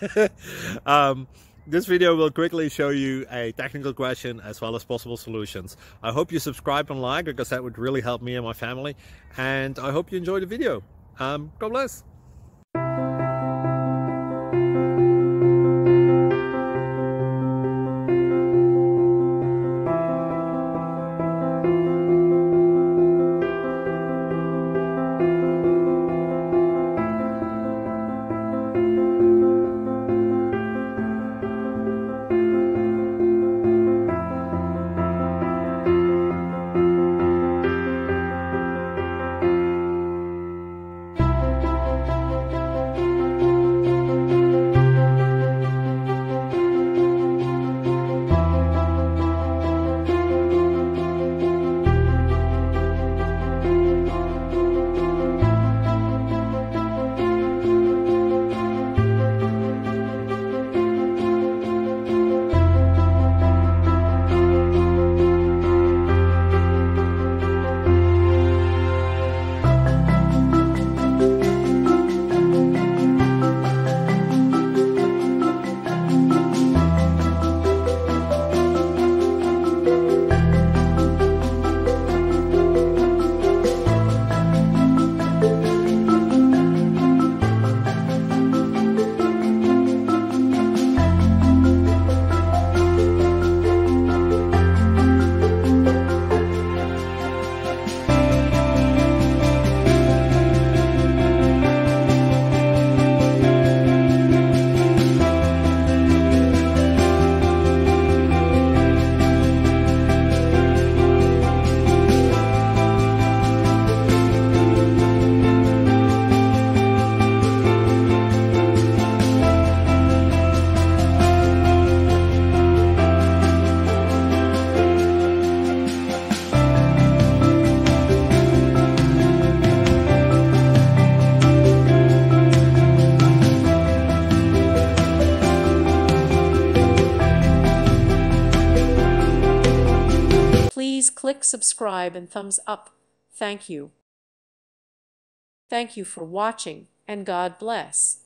This video will quickly show you a technical question as well as possible solutions. I hope you subscribe and like, because that would really help me and my family. And I hope you enjoy the video. God bless. Please click subscribe and thumbs up. Thank you. Thank you for watching, and God bless.